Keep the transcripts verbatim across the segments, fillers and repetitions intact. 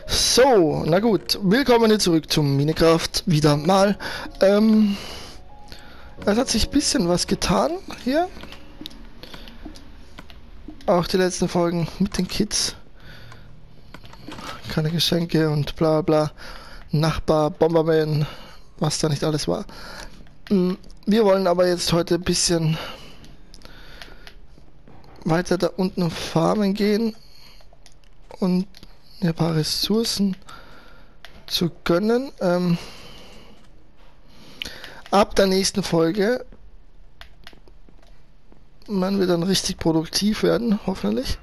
So, na gut, willkommen hier zurück zum Minecraft, wieder mal. Ähm, es hat sich ein bisschen was getan hier. Auch die letzten Folgen mit den Kids. Keine Geschenke und bla bla. Nachbar, Bomberman, was da nicht alles war. Wir wollen aber jetzt heute ein bisschen weiter da unten farmen gehen und ein paar Ressourcen zu gönnen. Ähm, ab der nächsten Folge werden wir dann richtig produktiv werden, hoffentlich.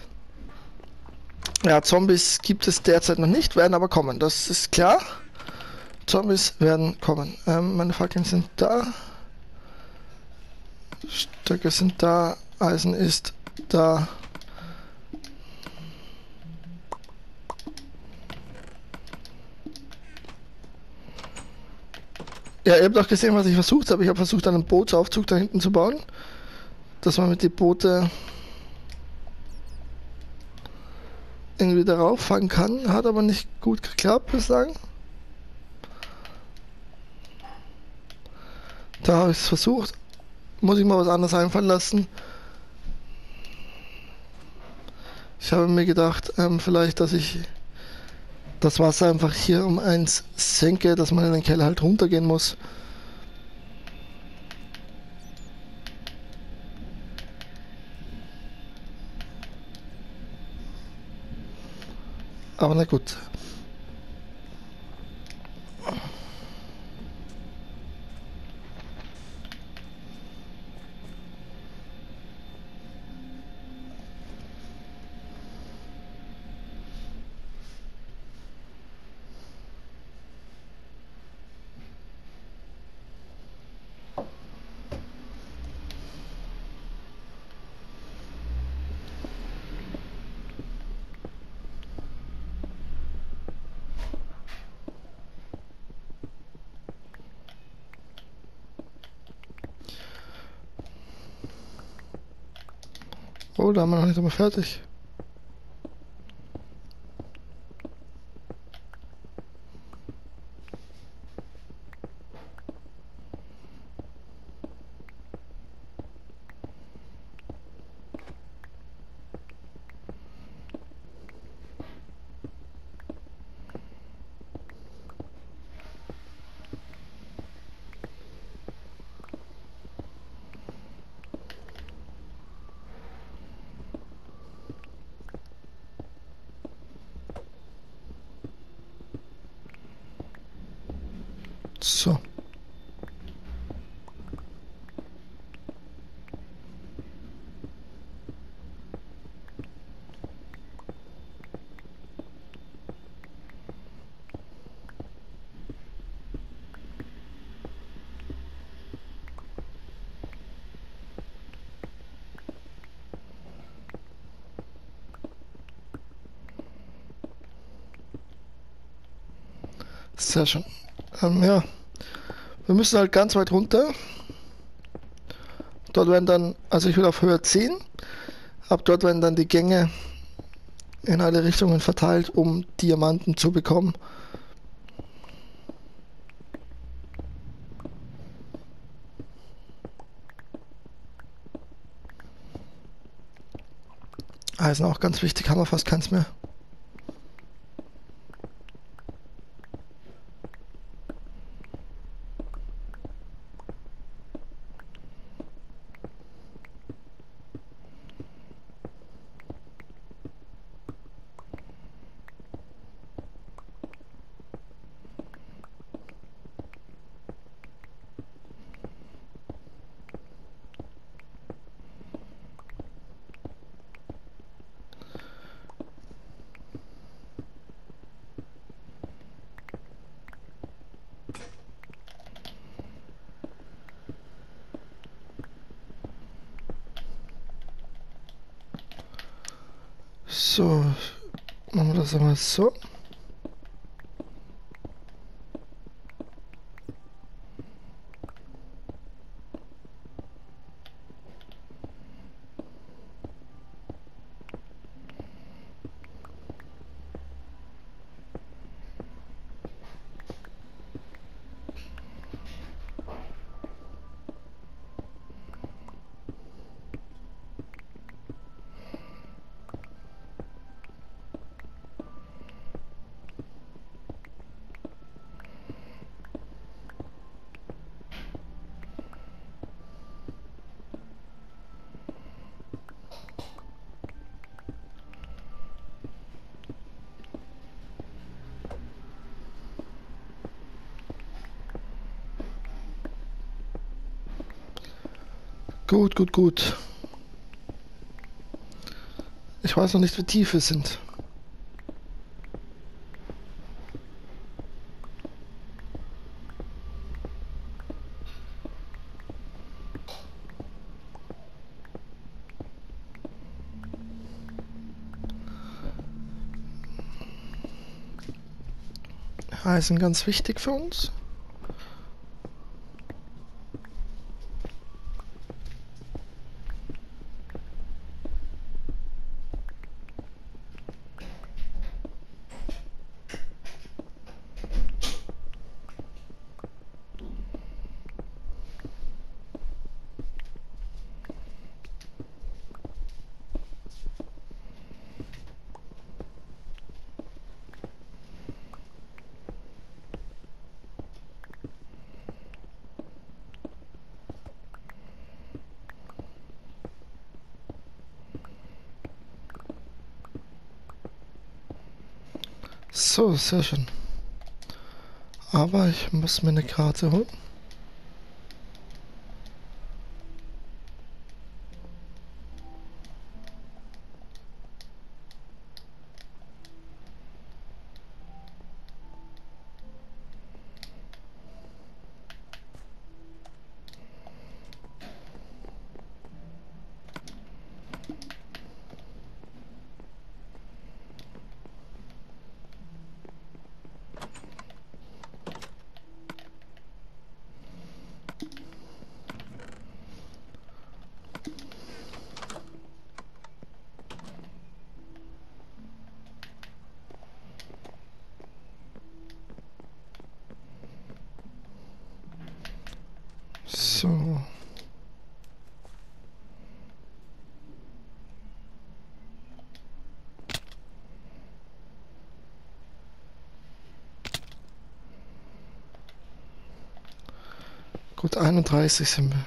Ja, Zombies gibt es derzeit noch nicht, werden aber kommen, das ist klar. Zombies werden kommen. Ähm, meine Fackeln sind da. Stöcke sind da. Eisen ist da. Ja, ihr habt auch gesehen, was ich versucht habe. Ich habe versucht, einen Bootsaufzug da hinten zu bauen, dass man mit den Boote irgendwie darauf fahren kann. Hat aber nicht gut geklappt bislang. Da habe ich es versucht. Muss ich mal was anderes einfallen lassen. Ich habe mir gedacht, ähm, vielleicht, dass ich das Wasser einfach hier um eins senke, dass man in den Keller halt runtergehen muss. Aber na gut. Oh, da haben wir noch nicht einmal fertig. So. Sehr schön. Ähm, ja. Wir müssen halt ganz weit runter. Dort werden dann, also ich will auf Höhe zehn. Ab dort werden dann die Gänge in alle Richtungen verteilt, um Diamanten zu bekommen. Eisen auch ganz wichtig, haben wir fast keins mehr. So, machen wir das einmal so. Gut, gut, gut. Ich weiß noch nicht, wie tief wir sind. Eisen ganz wichtig für uns. So, sehr schön. Aber ich muss mir eine Karte holen. So. Gut, einunddreißig sind wir.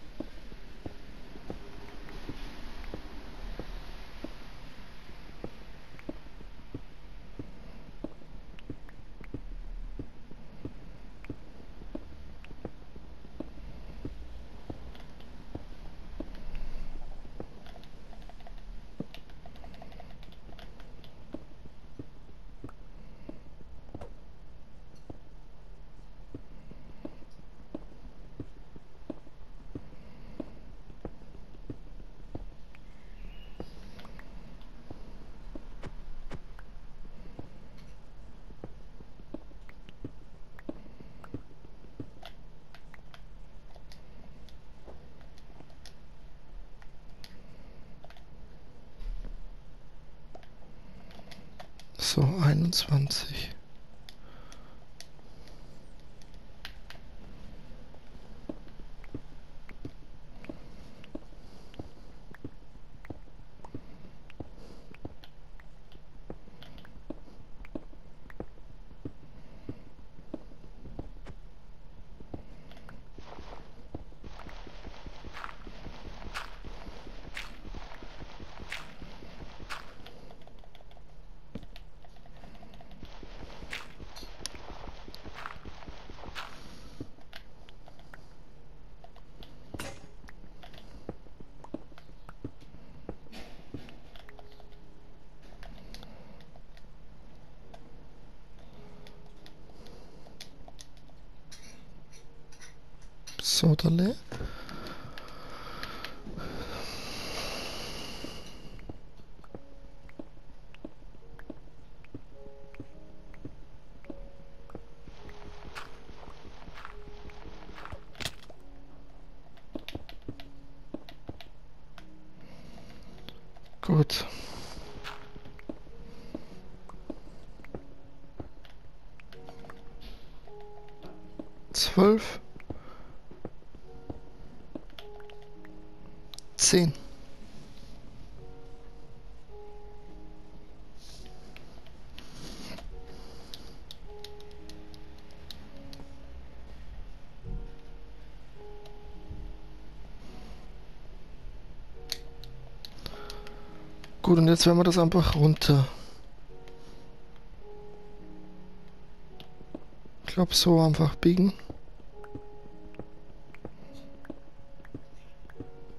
So, einundzwanzig. Sodale. Gut. Zwölf. Zehn. Gut, und jetzt werden wir das einfach runter. Ich glaube, so einfach biegen.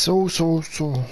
So, so, so.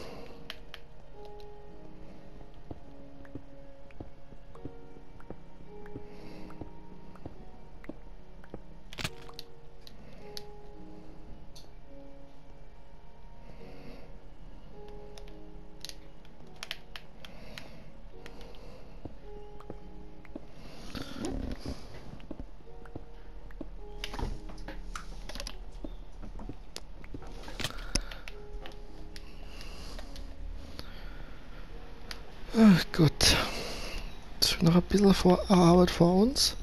Ach Gott. Jetzt noch ein bisschen vor Arbeit vor uns.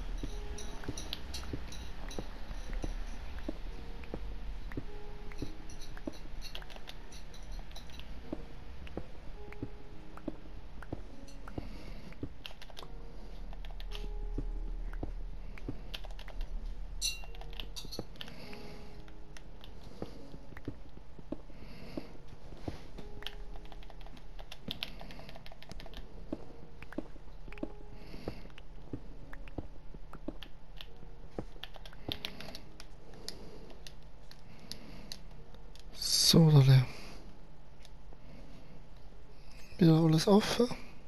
So, da leer. Wieder alles auf.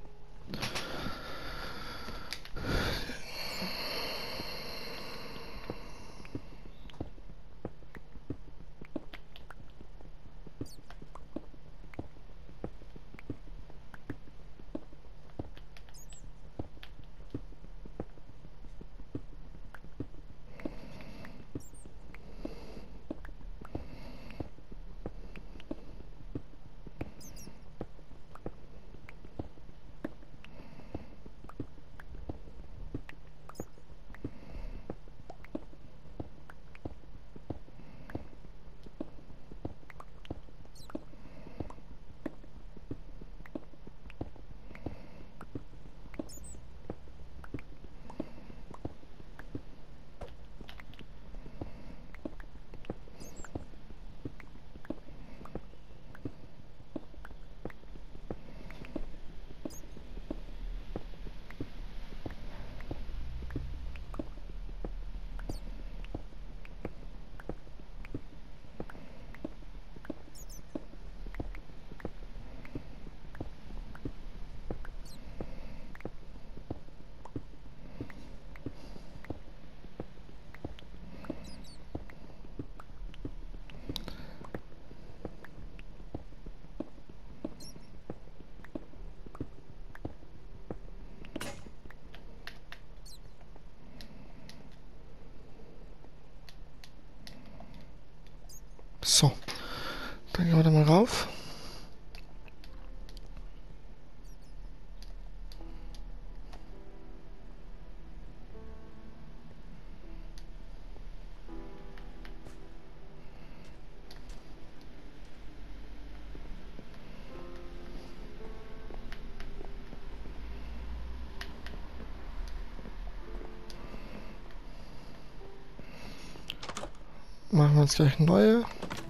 So, dann gehen wir da mal rauf. Machen wir jetzt gleich neue.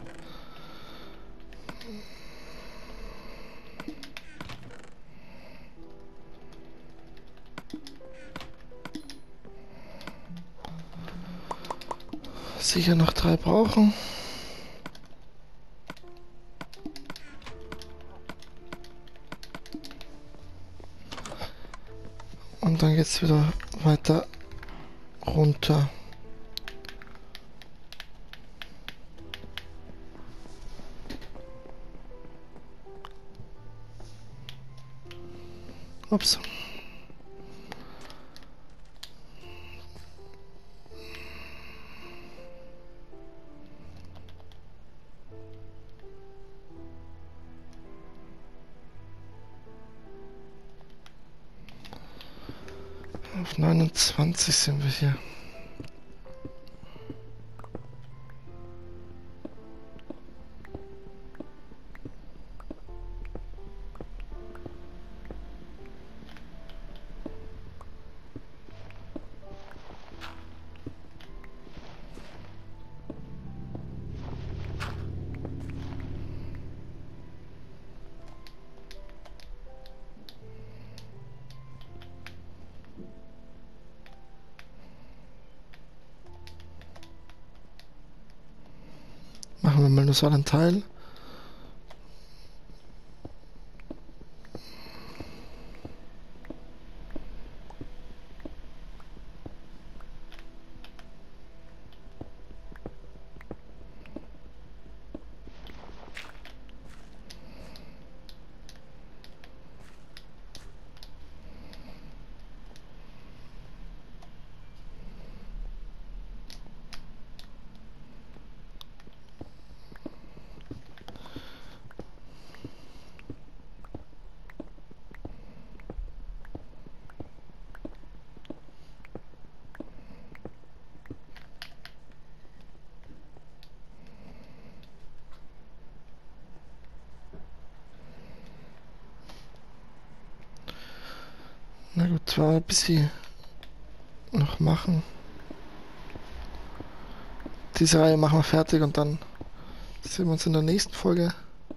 Sicher noch drei brauchen. Und dann geht's wieder weiter runter. Ups. Auf neunundzwanzig sind wir hier. Machen wir mal nur so einen Teil. Na gut, war ein bisschen noch machen. Diese Reihe machen wir fertig und dann sehen wir uns in der nächsten Folge.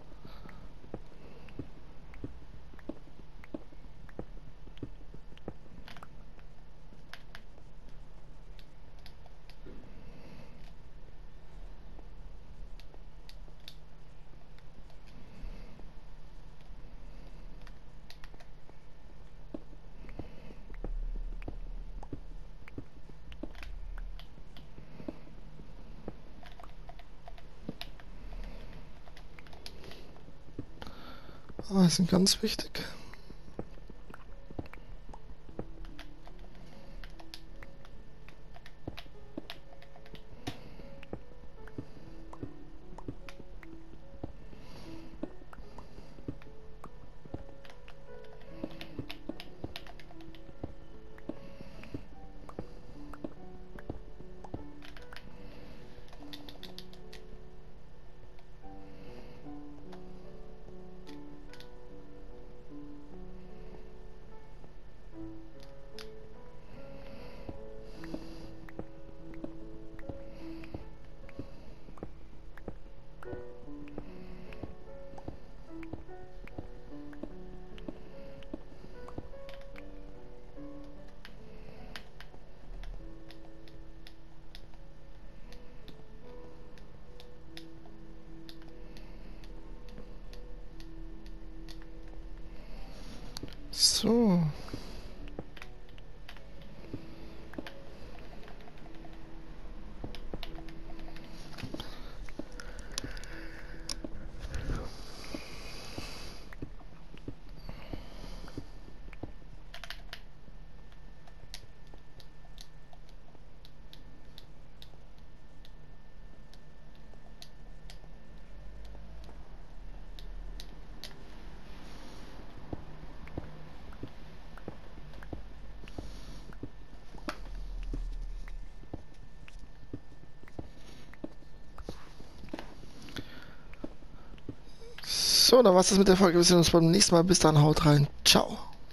Ah, sind ganz wichtig. So. So, dann war's das mit der Folge. Wir sehen uns beim nächsten Mal. Bis dann, haut rein. Ciao.